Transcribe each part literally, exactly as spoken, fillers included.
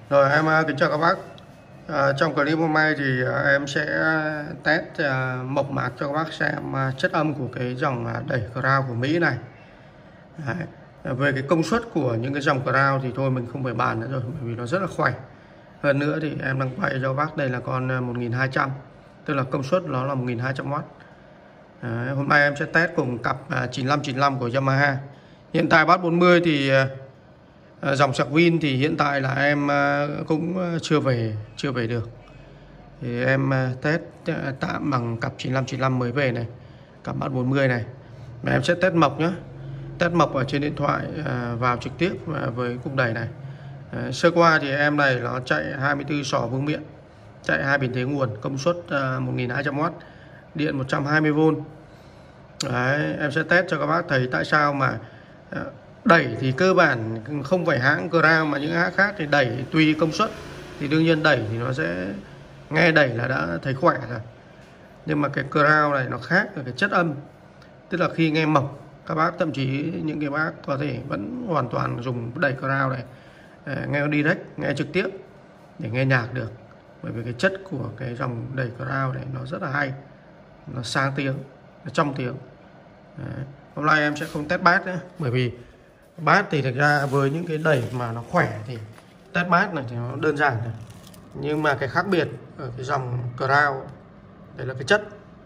Rồi em uh, kính chào các bác. Uh, trong clip hôm nay thì uh, em sẽ test uh, mộc mạc cho các bác xem uh, chất âm của cái dòng uh, đẩy Crown của Mỹ này. Đấy. Về cái công suất của những cái dòng Crown thì thôi mình không phải bàn nữa rồi, bởi vì nó rất là khỏe. Hơn nữa thì em đang quay cho các bác đây là con một nghìn hai trăm, tức là công suất nó là một nghìn hai trăm oát. Đấy. Hôm nay em sẽ test cùng cặp uh, chín lăm chín lăm của Yamaha. Hiện tại bass bốn mươi thì uh, À, dòng sạc Win thì hiện tại là em à, cũng chưa về chưa về được, thì em à, test à, tạm bằng cặp chín lăm chín lăm mới về này, cặp bass bốn mươi này. Và em sẽ test mộc nhé, test mộc ở trên điện thoại à, vào trực tiếp à, với cục đẩy này. À, sơ qua thì em này nó chạy hai mươi tư xỏ vương miện, chạy hai biến thế nguồn, công suất à, một nghìn hai trăm oát, điện một trăm hai mươi vôn. Đấy, em sẽ test cho các bác thấy tại sao mà à, đẩy thì cơ bản không phải hãng Crown mà những hãng khác thì đẩy tùy công suất thì đương nhiên đẩy thì nó sẽ nghe đẩy là đã thấy khỏe rồi, nhưng mà cái Crown này nó khác ở cái chất âm, tức là khi nghe mộc các bác, thậm chí những cái bác có thể vẫn hoàn toàn dùng đẩy Crown này nghe direct, nghe trực tiếp để nghe nhạc được, bởi vì cái chất của cái dòng đẩy Crown này nó rất là hay, nó sang tiếng, nó trong tiếng. Đấy. Hôm nay em sẽ không test bass nữa, bởi vì bass thì thực ra với những cái đẩy mà nó khỏe thì test bass này thì nó đơn giản rồi. Nhưng mà cái khác biệt ở cái dòng Crown đây là cái chất.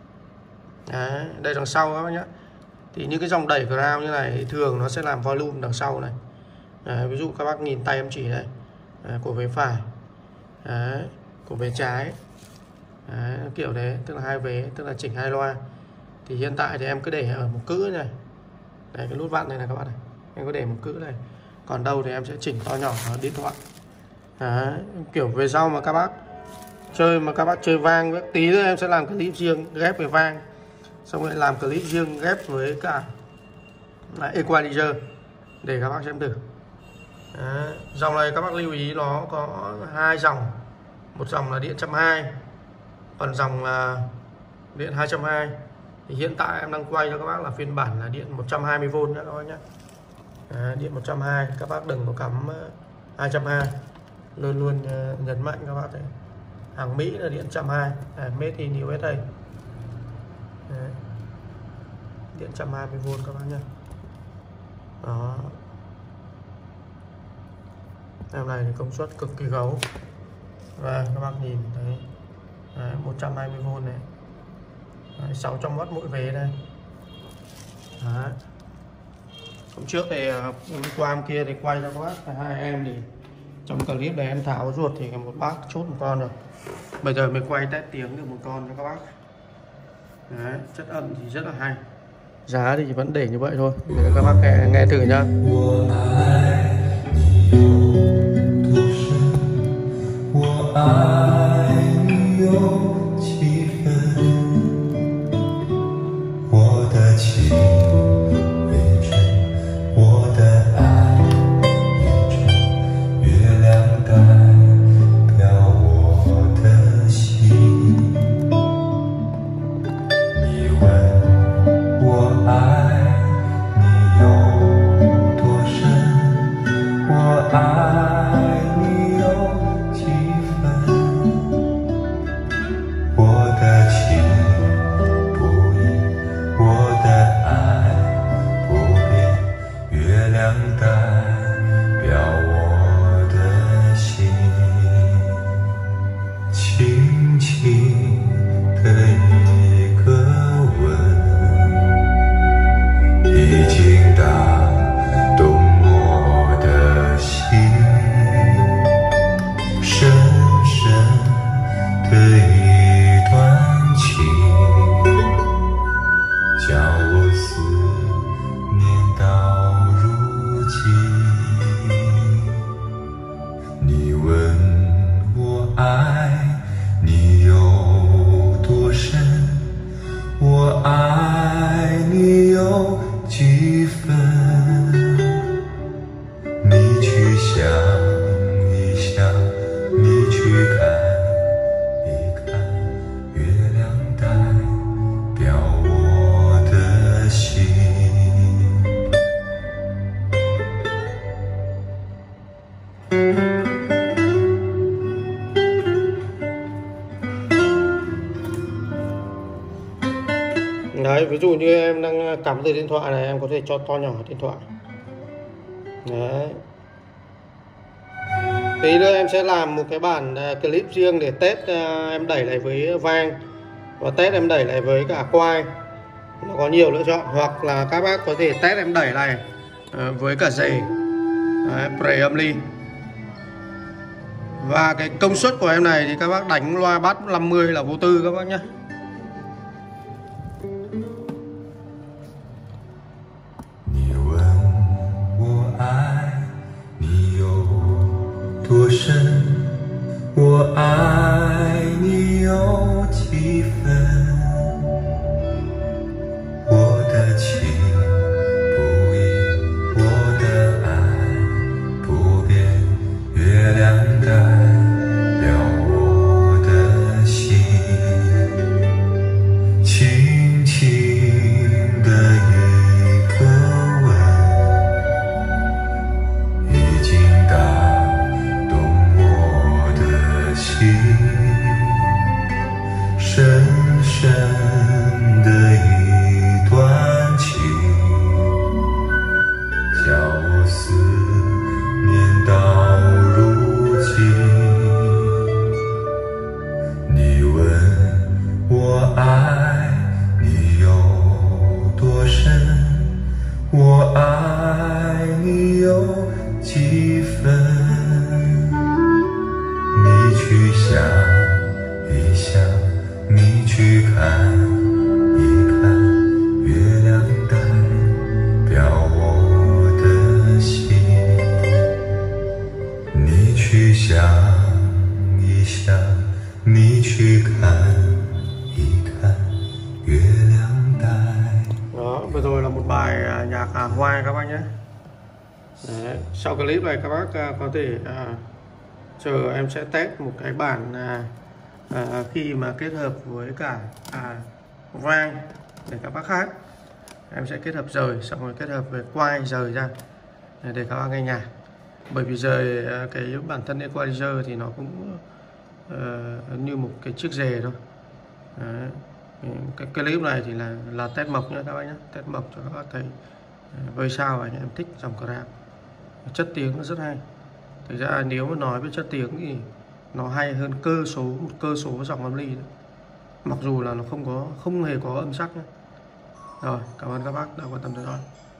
Đấy, đây đằng sau các bác nhé. Thì những cái dòng đẩy Crown như này thường nó sẽ làm volume đằng sau này. Đấy, ví dụ các bác nhìn tay em chỉ đây, đấy, của vế phải, đấy, của vế trái, đấy, kiểu đấy, tức là hai vế, tức là chỉnh hai loa. Thì hiện tại thì em cứ để ở một cữ này, đây cái nút vặn này này các bạn này, em có để một cữ này, còn đâu thì em sẽ chỉnh to nhỏ ở điện thoại. Đấy, kiểu về sau mà các bác chơi mà các bác chơi vang với tí nữa em sẽ làm clip riêng ghép về vang, xong rồi làm clip riêng ghép với cả là equalizer để các bác xem thử. Đấy, dòng này các bác lưu ý nó có hai dòng, một dòng là điện một trăm hai mươi, còn dòng là điện hai trăm hai mươi. Thì hiện tại em đang quay cho các bác là phiên bản là điện một trăm hai mươi vôn nhé các bác nhé. À, điện một trăm hai mươi, các bác đừng có cắm hai trăm hai mươi, luôn luôn uh, nhấn mạnh các bác đấy. Hàng Mỹ là điện một trăm hai mươi, à, made in u ét a. Đấy. Điện một trăm hai mươi vôn các bác nhé. Đó. Em này thì công suất cực kỳ gấu. Và các bác nhìn thấy đấy, một trăm hai mươi vôn này. Đấy, sáu trăm oát mỗi vế đây. Đấy. Hôm trước thì hôm qua hôm kia thì quay cho các bác hai em, thì trong clip này em tháo ruột thì một bác chốt một con rồi. Bây giờ mình quay test tiếng được một con cho các bác. Đấy, chất âm thì rất là hay. Giá thì vẫn để như vậy thôi. Để các bác nghe, nghe thử nhá. Đấy, ví dụ như em đang cắm từ điện thoại này, em có thể cho to nhỏ điện thoại. Đấy. Tí nữa em sẽ làm một cái bản clip riêng để test em đẩy lại với vang và test em đẩy lại với cả quai. Nó có nhiều lựa chọn, hoặc là các bác có thể test em đẩy này với cả dề preamp. Và cái công suất của em này thì các bác đánh loa bass năm mươi là vô tư các bác nhé. 多深，我爱你有几分？我的情不移，我的爱不变，月亮代表我的心，轻轻的一个吻，已经打深深的一段情，叫我思念到如今。你问我爱你有多深，我爱你有几分？你去想一想，你去看一看，月亮代表我的心。你去想一想，你去看一看，月亮代。 Đó, vừa rồi là một bài nhạc Hoa các bác nhé. Đấy, sau clip này các bác có thể à, chờ em sẽ test một cái bản à, à, khi mà kết hợp với cả à, vang để các bác hát. Em sẽ kết hợp rời, xong rồi kết hợp với quai rời ra để các bác nghe nhạc. Bởi vì rời cái bản thân equalizer thì nó cũng uh, như một cái chiếc rề thôi. Đấy. Cái clip này thì là là test mộc nhé các bác nhé, test mộc cho các bác thấy với sao anh em thích dòng crowd, chất tiếng nó rất hay. Thực ra nếu mà nói với chất tiếng thì nó hay hơn cơ số một cơ số dòng âm ly đấy. Mặc dù là nó không có không hề có âm sắc nhé. Rồi, cảm ơn các bác đã quan tâm theo dõi.